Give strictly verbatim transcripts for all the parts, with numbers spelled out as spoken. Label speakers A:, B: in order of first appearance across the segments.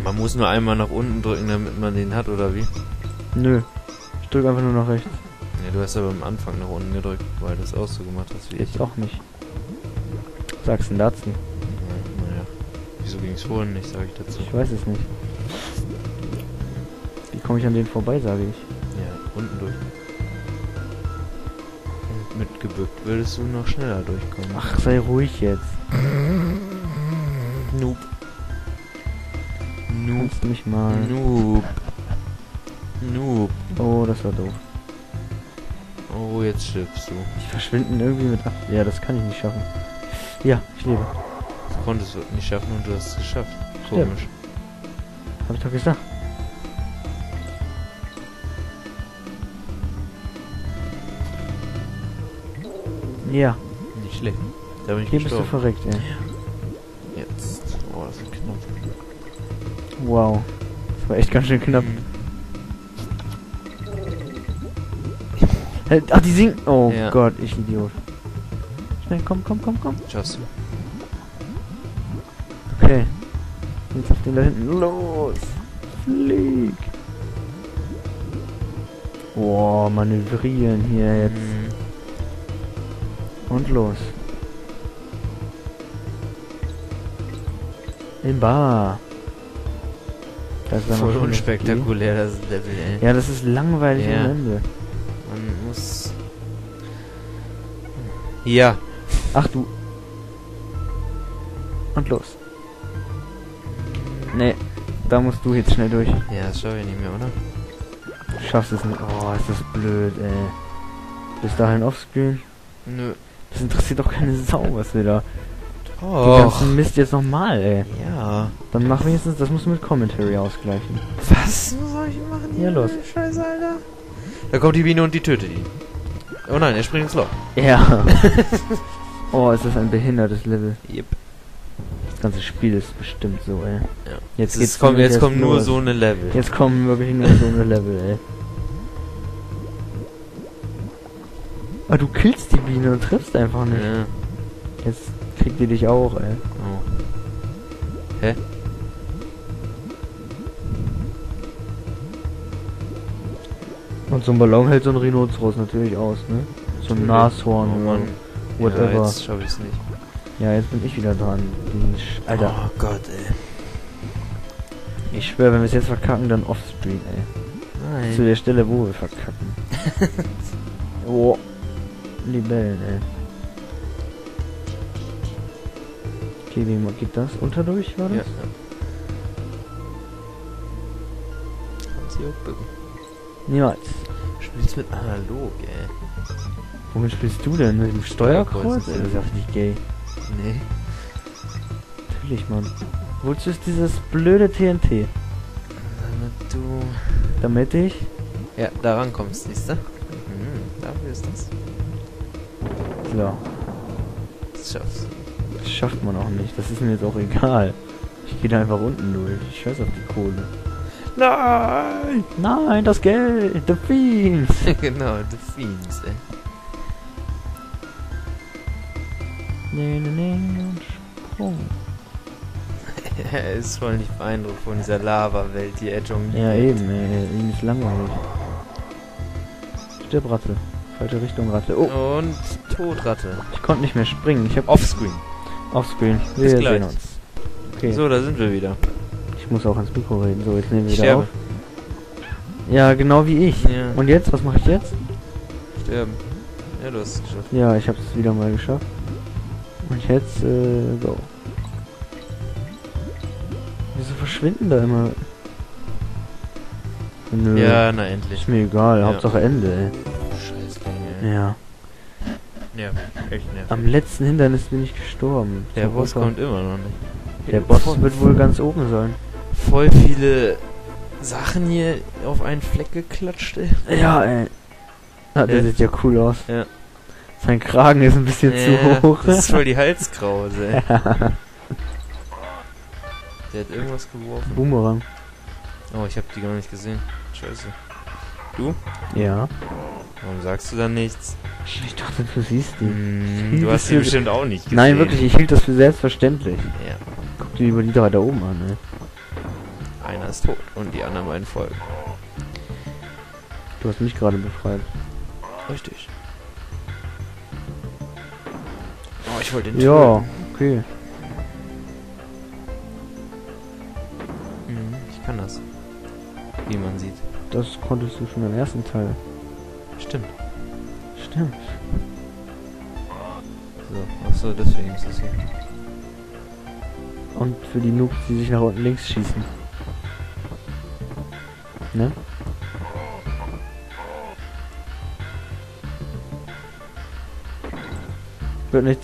A: Man muss nur einmal nach unten drücken, damit man den hat, oder wie?
B: Nö. Ich drücke einfach nur nach rechts.
A: Ja, du hast aber am Anfang nach unten gedrückt, weil du es auch so gemacht hast wie
B: Jetzt
A: ich.
B: auch nicht. Sagst du denn dazu?
A: Ja, naja. Wieso ging es vorhin nicht, sage ich dazu.
B: Ich weiß es nicht. Wie komme ich an den vorbei, sage ich.
A: Ja, unten durch. Und mit gebückt würdest du noch schneller durchkommen.
B: Ach, sei ruhig jetzt.
A: Noob. Noob.
B: Kannst du mich mal...
A: Noob. Noob.
B: Oh, das war doof.
A: Oh, jetzt stirbst du.
B: Die verschwinden irgendwie mit ab. Ja, das kann ich nicht schaffen. Ja, ich lebe.
A: Das konntest du nicht schaffen und du hast es geschafft.
B: Stimmt.
A: Komisch.
B: Hab ich doch gesagt. Ja,
A: Nicht schlecht. Da bin ich
B: hier bist du
A: gestorben.
B: verreckt, ey.
A: Jetzt. Oh, das ist knapp.
B: Wow. Das war echt ganz schön knapp. Äh, Ach, die singen. Oh
A: Ja.
B: Gott, ich Idiot. Schnell, komm, komm, komm, komm.
A: Schaffst du.
B: Okay. Jetzt auf den da hinten. Los. Flieg. Boah, manövrieren hier jetzt.
A: Mhm.
B: Und los. Imba. Das ist dann noch
A: Voll
B: schön
A: unspektakulär, das Level, ey.
B: Ja, das ist langweilig
A: Ja.
B: am Ende.
A: Man muss... Ja.
B: Ach du. Und los. Nee, da musst du jetzt schnell durch.
A: Ja, das schaffe ich nicht mehr, oder?
B: Du schaffst es nicht. Oh, ist das blöd, ey. Bis dahin offscreen.
A: Nö.
B: Das interessiert doch keine Sau, was wir da... Den
A: Och.
B: ganzen Mist jetzt nochmal, ey.
A: Ja.
B: Dann mach wenigstens, das musst du mit Commentary ausgleichen.
A: Was soll ich machen hier?
B: Ja, los.
A: Scheiße, Alter. Da kommt die Biene und die tötet ihn. Oh nein, er springt ins Loch.
B: Ja. Oh, ist das ein behindertes Level.
A: Yep.
B: Das ganze Spiel ist bestimmt so, ey.
A: Ja.
B: Jetzt
A: Jetzt,
B: geht's
A: kommt,
B: nämlich
A: jetzt
B: erst
A: kommen nur
B: los.
A: so eine Level.
B: Jetzt kommen wirklich nur so eine Level, ey. Aber du killst die Biene und triffst einfach nicht.
A: Ja.
B: Jetzt kriegt die dich auch, ey.
A: Oh. Hä?
B: Und so ein Ballon hält so ein Rhinoceros natürlich aus, ne? So ein Nashorn
A: Oh
B: oder
A: Mann.
B: whatever.
A: Ja, jetzt schaffe ich's nicht.
B: Ja, jetzt bin ich wieder dran. Die Sch Alter,
A: Oh Gott, ey.
B: ich schwöre, wenn wir es jetzt verkacken, dann offscreen, ey.
A: Nein.
B: Zu der Stelle, wo wir verkacken. Oh. Libellen, ey. Okay, wie geht das? Unterdurch, war das?
A: Ja. Kannst du auch bücken.
B: Niemals.
A: Du spielst mit analog, ey.
B: Womit spielst du denn? Mit dem Steuerkreuz?
A: Steuerkreuz,
B: Ey, das ist einfach nicht gay.
A: Nee.
B: Natürlich, Mann. Wozu ist dieses blöde T N T?
A: Damit du...
B: Damit ich...
A: Ja, da rankommst, siehst du? Mhm, dafür ist das.
B: So.
A: Das schaffst du.
B: Das schafft man auch nicht. Das ist mir jetzt auch egal. Ich gehe da einfach unten durch. Ich scheiß auf die Kohle.
A: Nein!
B: Nein, das Geld! The Fiends!
A: Genau, The Fiends, ey.
B: Nee, nee, nee, und Sprung.
A: Er ist voll nicht beeindruckt von dieser Lava-Welt, die er jongliert.
B: Ja, eben, ey. Ihm ist langweilig. Stirb, Ratte. Falsche Richtung, Ratte. Oh,
A: Und Todratte.
B: ich konnte nicht mehr springen. Ich hab
A: Offscreen.
B: Offscreen. Wir
A: Bis
B: sehen
A: gleich.
B: uns. Okay.
A: So, da sind wir wieder.
B: Ich muss auch ans Mikro reden. So, jetzt nehmen wir
A: Ich
B: wieder
A: sterbe.
B: auf. Ja, genau wie ich.
A: Ja.
B: Und jetzt? Was mache ich jetzt?
A: Sterben. Ja, du hast es geschafft.
B: Ja, ich habe es wieder mal geschafft. Und jetzt, äh, go. Wieso verschwinden da immer? Nö.
A: Ja, na endlich.
B: Ist mir egal.
A: Ja.
B: Hauptsache Ende, ey.
A: Scheiß Ding, ey.
B: Ja.
A: Ja, echt nervig.
B: Am letzten Hindernis bin ich gestorben.
A: Der
B: So
A: Boss
B: runter.
A: kommt immer noch nicht.
B: Der Boss
A: voll,
B: wird wohl ganz oben sein.
A: voll viele Sachen hier auf einen Fleck geklatscht, ey.
B: Ja, ey. Ah, der
A: Ja.
B: sieht ja cool aus.
A: Ja.
B: Sein Kragen ist ein bisschen
A: Ja,
B: zu hoch.
A: das ist voll die Halskrause, ey. Der hat irgendwas geworfen.
B: Boomerang.
A: Oh, ich hab die gar nicht gesehen. Scheiße. Du?
B: Ja.
A: Warum sagst du dann nichts?
B: Ich dachte, du siehst die.
A: Hm, du hast sie bestimmt auch nicht gesehen.
B: Nein, wirklich, ich hielt das für selbstverständlich.
A: Ja.
B: Guck dir lieber die drei da oben an, ey.
A: einer ist tot und die anderen beiden folgen.
B: Du hast mich gerade befreit.
A: Richtig. Oh, ich wollte den
B: Ja,
A: töten.
B: okay.
A: Mhm, ich kann das. Wie man sieht.
B: Das konntest du schon im ersten Teil.
A: Stimmt.
B: Stimmt.
A: So, achso, deswegen ist das hier.
B: Und für die Noobs, die sich nach unten links schießen. Ne? Wird nichts.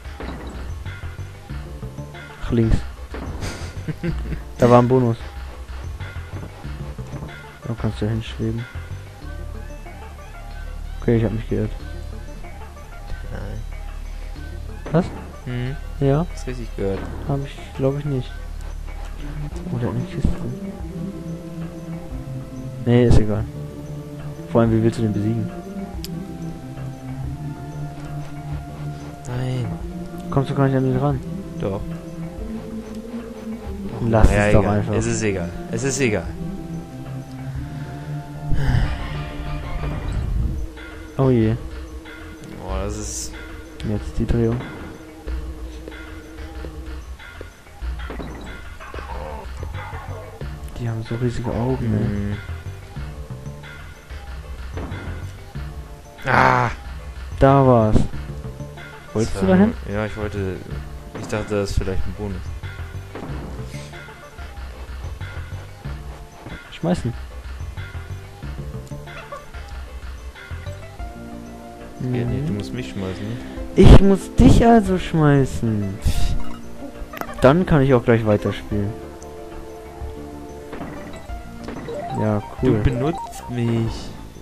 B: Ach, links. Da war ein Bonus. Da kannst du hinschweben. Okay, ich hab mich geirrt.
A: Nein.
B: Was?
A: Hm,
B: Ja,
A: hast richtig gehört.
B: habe ich, glaube ich nicht. Oder eine Kiste. Nee, ist egal. Vor allem, wie willst du den besiegen?
A: Nein.
B: Kommst du gar nicht an den ran?
A: Doch.
B: Lass
A: ja,
B: es doch
A: egal.
B: einfach.
A: Es ist egal. Es ist egal.
B: Oh je.
A: Oh, das ist...
B: Jetzt die Drehung. Die haben so riesige Augen, ne?
A: Mhm. Ah!
B: Da war's. Wolltest
A: Das
B: du
A: war-
B: dahin?
A: Ja, ich wollte... Ich dachte, das ist vielleicht ein Bonus.
B: Schmeißen.
A: Ja, nee,
B: Mhm.
A: du musst mich schmeißen, ne?
B: Ich muss dich also schmeißen. Dann kann ich auch gleich weiterspielen. Ja,
A: Du
B: cool.
A: benutzt mich.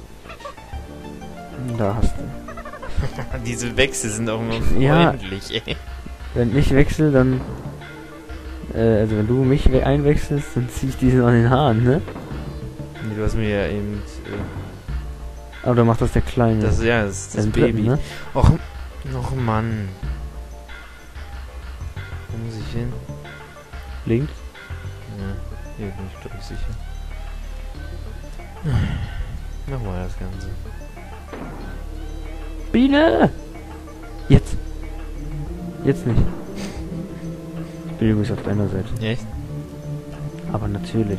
B: Da hast du.
A: Diese Wechsel sind auch immer
B: Ja.
A: freundlich, ey.
B: Wenn ich wechsle, dann... Äh, also wenn du mich we- einwechselst, dann zieh ich diesen an den Haaren, ne?
A: Nee, du hast mir ja eben... Äh,
B: Aber dann macht das der Kleine.
A: das, ja, das ist das
B: Den
A: Baby.
B: Dritten, ne?
A: Och, noch Mann. Wo muss ich hin?
B: Links.
A: Ja, hier bin ich, glaube ich, sicher. Nochmal das Ganze.
B: Biene! Jetzt. Jetzt nicht. Ich bin übrigens auf deiner Seite.
A: Echt?
B: Aber natürlich.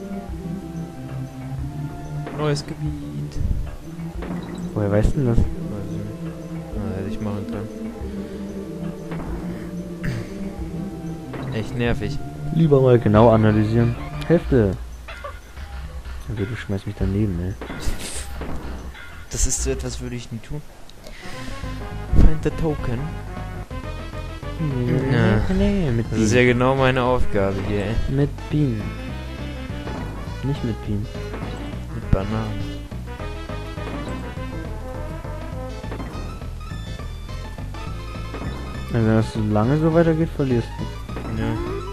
A: Neues Gebiet.
B: Woher weißt du denn das?
A: Weiß ich nicht. Ah, hätte ich machen können. Echt nervig.
B: Lieber mal genau analysieren. Hälfte. Okay, du schmeißt mich daneben, ey.
A: Das ist so etwas, würde ich nie tun. Find the token. Ja.
B: Nee, mit
A: Das ist
B: Bienen.
A: ja genau meine Aufgabe hier, ey.
B: Mit Bienen. Nicht mit Bienen.
A: Mit Bananen.
B: Also wenn das so lange so weitergeht, verlierst du.
A: Ja.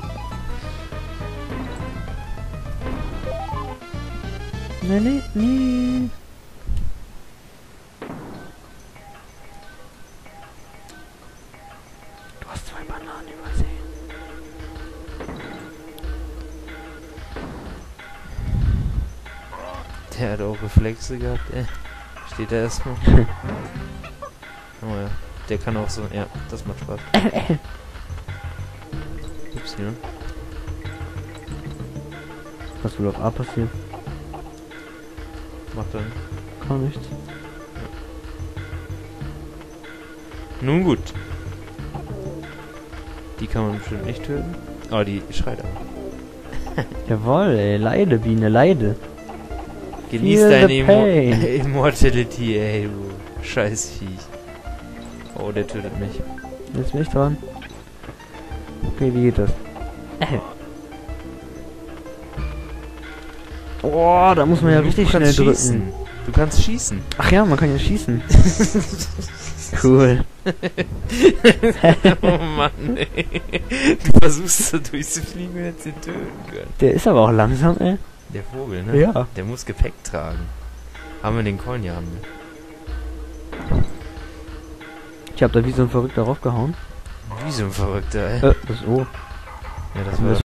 B: Nee, nee, nee. Du hast zwei Bananen übersehen.
A: Der hat auch Reflexe gehabt, ey. Steht da erstmal. Oh ja. Der kann auch so. Ja, das macht Spaß. Ups, ja.
B: Was wohl auf A passiert?
A: Macht er nicht.
B: Gar nichts.
A: Nun gut. Die kann man bestimmt nicht töten. Aber die schreit auch.
B: Jawohl, ey. Leide, Biene, leide.
A: Genieß
B: Feel
A: deine
B: the
A: Immo
B: pain.
A: Immortality, ey, du scheiß Viech. Oh, der tötet mich.
B: Jetzt bin ich dran. Okay, wie geht das? Oh, da muss man ja
A: Du
B: richtig schnell
A: kannst
B: drücken.
A: schießen. Du kannst schießen.
B: Ach ja, man kann ja schießen. Cool.
A: Oh Mann, ey. Du versuchst so durchzufliegen, wenn jetzt den töten können.
B: Der ist aber auch langsam, ey.
A: Der Vogel, ne?
B: Ja.
A: Der muss Gepäck tragen. Haben wir den Coin? Ja, haben wir.
B: Ich hab da wie so ein Verrückter raufgehauen.
A: Wie so ein Verrückter, ey.
B: Äh, das O.
A: Ja, das
B: Und
A: war
B: das